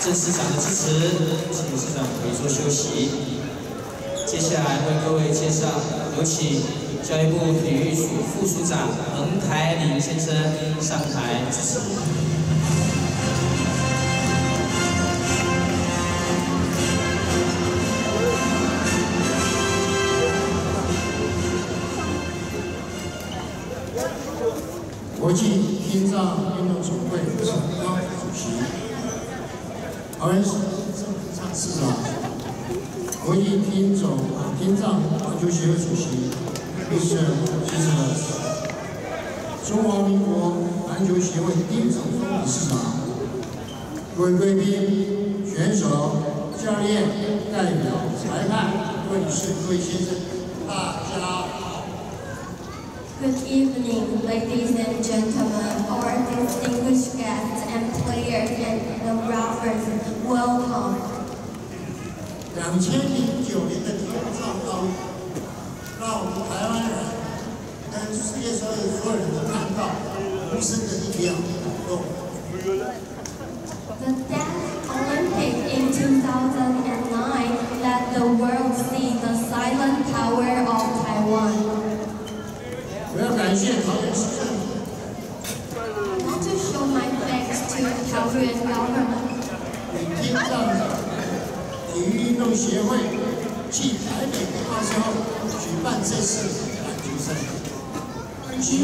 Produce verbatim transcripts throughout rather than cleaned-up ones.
郑市长的支持，请市长可以做休息。接下来为各位介绍，有请教育部体育署副署长彭台林先生上台致辞。 国际听障运动总会陈刚主席，桃园市市长，国际听总听障篮球协会主席 ，Mister Jesus， 中华民国篮球协会丁总理事长，各位贵宾、选手、教练、代表、裁判、各位女士、各位先生，大家好。 Good evening, ladies and gentlemen, our distinguished guests and players and the referees. Welcome. 两千零九年的体育创高，让我们台湾人跟世界所有所有人都看到无声的力量。 The Deaf Olympics in two thousand nine let the world see the silent power of Taiwan. 我要感谢桃园市政府。 I want to show my thanks to Taoyuan government. 与听障体育运动协会继台北开放之后，举办这次篮球赛。及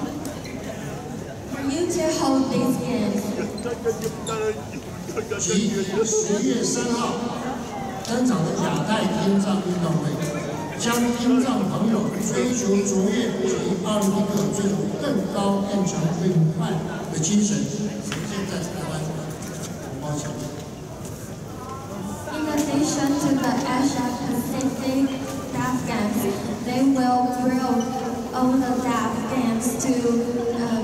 For you to hold these games. 及十月三号登场的亚太听障运动会。 将听障朋友追求卓越及奥林匹克追求更高、更强、更快的精神，呈现在台湾同胞前面。 In addition to the Asia Pacific Deaf Games, they will grow all the Deaf Games to uh,